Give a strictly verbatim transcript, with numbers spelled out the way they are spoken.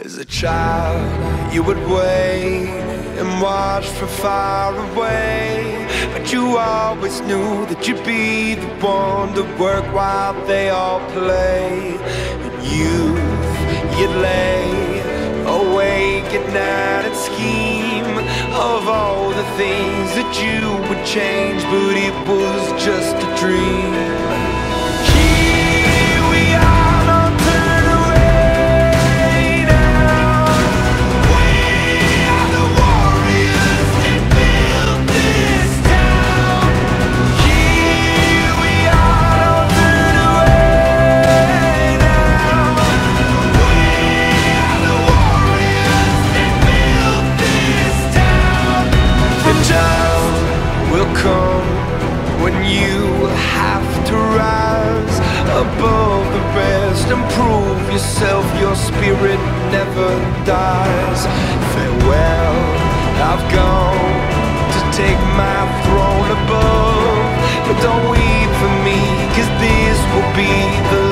As a child, you would wait and watch from far away, but you always knew that you'd be the one to work while they all play. In youth, you'd lay awake at night and scheme of all the things that you would change, but it was just a dream. When you have to rise above the rest and prove yourself, your spirit never dies. Farewell, I've gone to take my throne above, but don't weep for me, 'cause this will be the